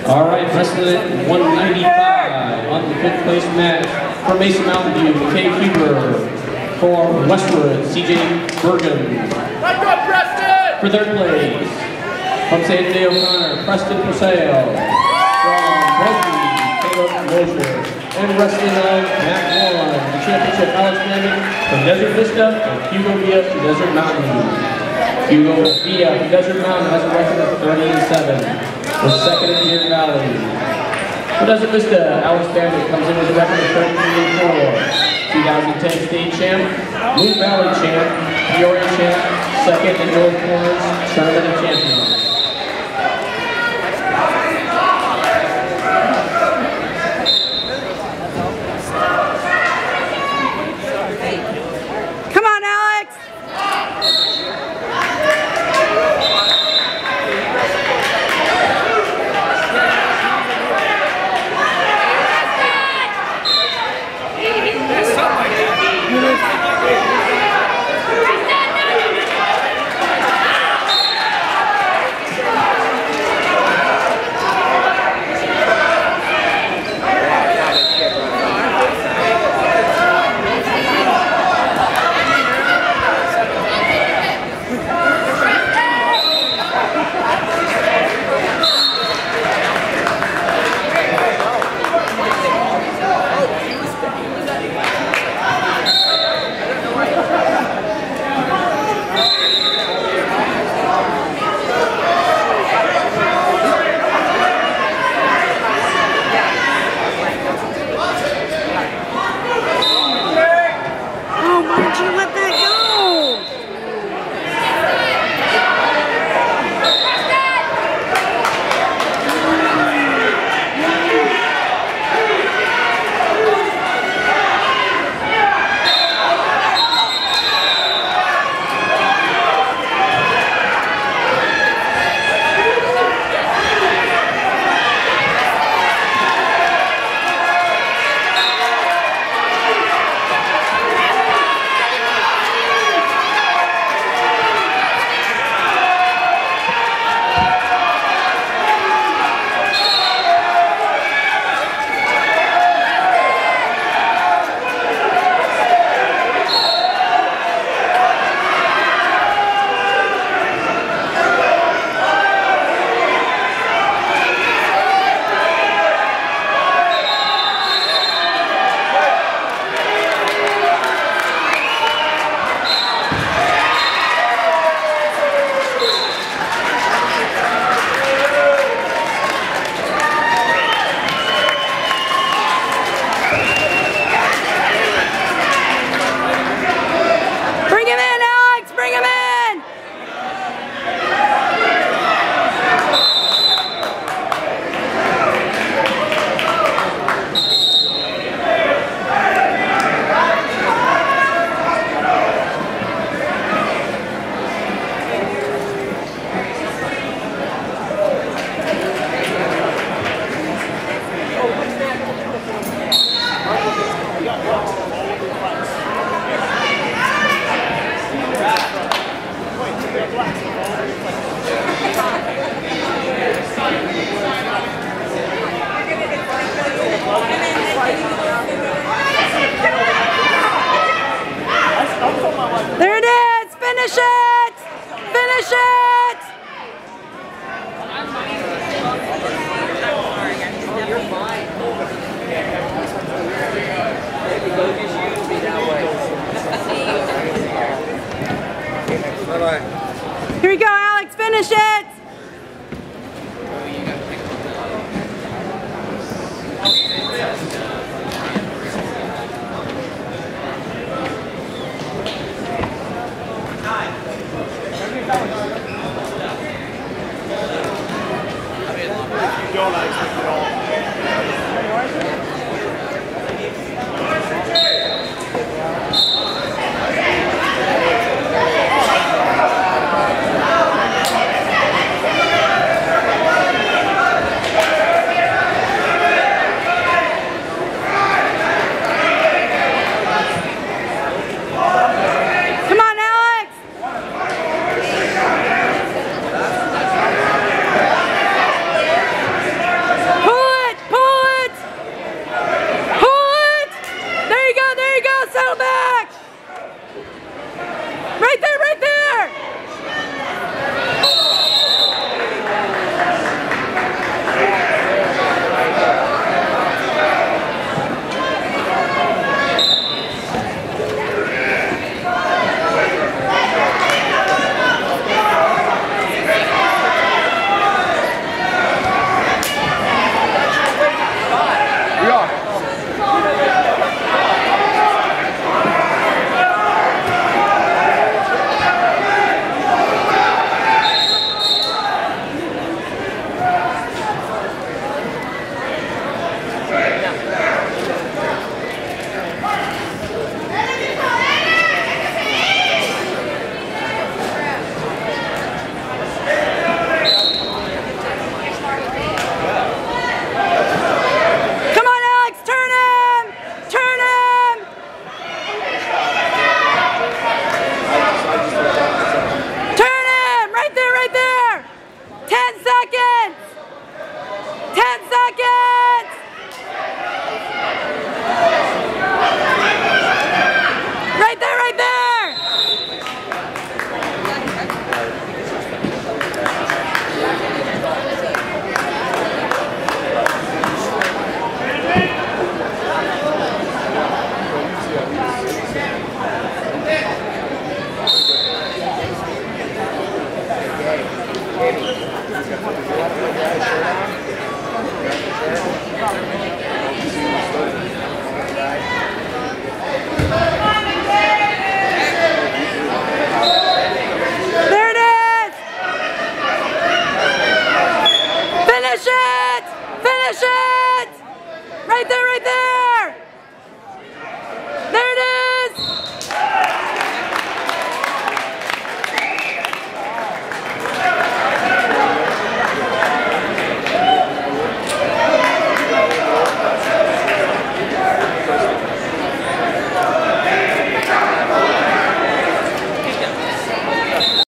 All right, wrestling at 195 on the 5th place match for Mesa Mountain View, Kay Huber. For Westwood, CJ Bergen. For 3rd place, from San Jose O'Connor, Preston Paseo. From Bresby, Caleb Mosher. And wrestling on Mac 1, the championship Alex Fleming from Desert Vista, and Hugo Villa from Desert Mountain. Hugo Villa from Desert Mountain has a record of 30-7. For 2nd in Deer Valley. For Desert Vista, Alex Bandit comes in with a record of 33-4. 2010 state champ, Moon Valley champ, Peoria champ, 2nd in North Corners, tournament of champions. Come on, Alex! There it is! Finish it! Finish it! You're fine. Bye-bye. Here we go, Alex, finish it! seconds! 10 seconds! Right there, right there! There it is! Finish it! Finish it! Right there, right there!